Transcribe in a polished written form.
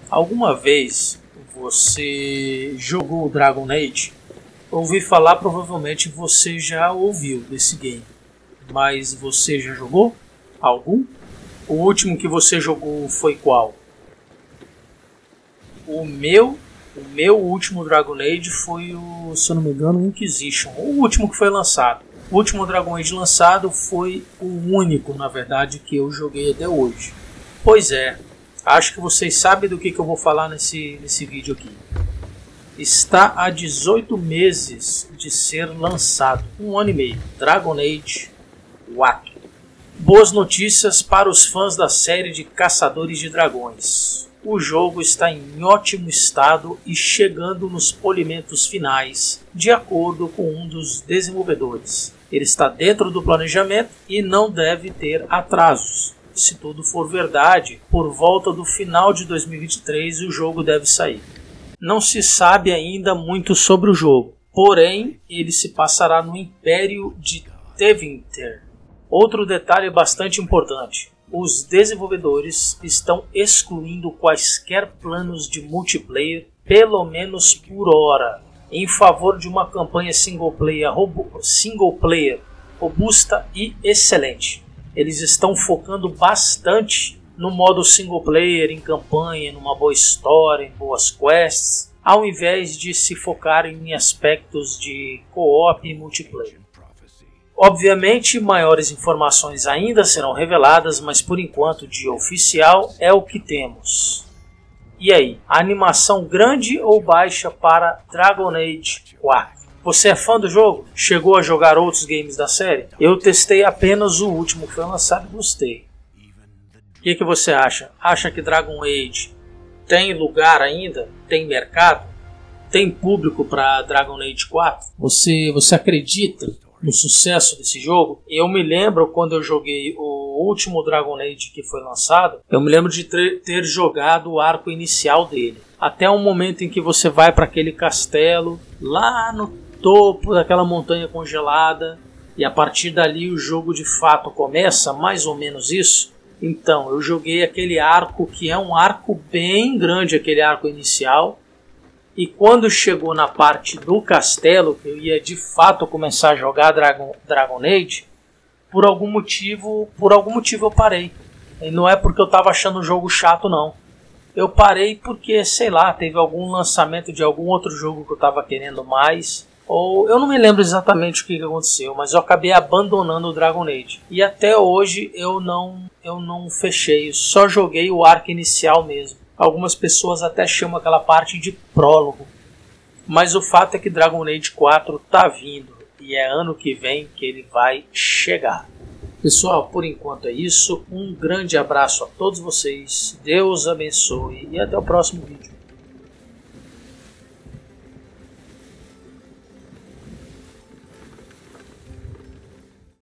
Alguma vez você jogou o Dragon Age? Ouvi falar, provavelmente você já ouviu desse game. Mas você já jogou algum? O último que você jogou foi qual? O meu último Dragon Age foi o, se eu não me engano, o Inquisition. O último que foi lançado. O último Dragon Age lançado foi o único, na verdade, que eu joguei até hoje. Pois é, acho que vocês sabem do que eu vou falar nesse vídeo aqui. Está há 18 meses de ser lançado, um ano e meio, Dragon Age 4. Boas notícias para os fãs da série de Caçadores de Dragões. O jogo está em ótimo estado e chegando nos polimentos finais, de acordo com um dos desenvolvedores. Ele está dentro do planejamento e não deve ter atrasos. Se tudo for verdade, por volta do final de 2023 o jogo deve sair. Não se sabe ainda muito sobre o jogo, porém ele se passará no Império de Tevinter. Outro detalhe bastante importante: os desenvolvedores estão excluindo quaisquer planos de multiplayer, pelo menos por hora, em favor de uma campanha single player robusta e excelente. Eles estão focando bastante no modo single player, em campanha, numa boa história, em boas quests, ao invés de se focarem em aspectos de co-op e multiplayer. Obviamente, maiores informações ainda serão reveladas, mas por enquanto de oficial é o que temos. E aí, animação grande ou baixa para Dragon Age 4? Você é fã do jogo? Chegou a jogar outros games da série? Eu testei apenas o último que foi lançado e gostei. O que você acha? Acha que Dragon Age tem lugar ainda? Tem mercado? Tem público para Dragon Age 4? Você acredita no sucesso desse jogo? Eu me lembro quando eu joguei o último Dragon Age que foi lançado, eu me lembro de ter jogado o arco inicial dele. Até o momento em que você vai para aquele castelo, lá no topo daquela montanha congelada, e a partir dali o jogo de fato começa, mais ou menos isso. Então, eu joguei aquele arco que é um arco bem grande, aquele arco inicial. E quando chegou na parte do castelo, que eu ia de fato começar a jogar Dragon Age, por algum motivo eu parei. E não é porque eu estava achando o jogo chato, não. Eu parei porque, sei lá, teve algum lançamento de algum outro jogo que eu estava querendo mais. Ou eu não me lembro exatamente o que aconteceu, mas eu acabei abandonando o Dragon Age. E até hoje eu não fechei, só joguei o arco inicial mesmo. Algumas pessoas até chamam aquela parte de prólogo. Mas o fato é que Dragon Age 4 tá vindo. E é ano que vem que ele vai chegar. Pessoal, por enquanto é isso. Um grande abraço a todos vocês. Deus abençoe e até o próximo vídeo.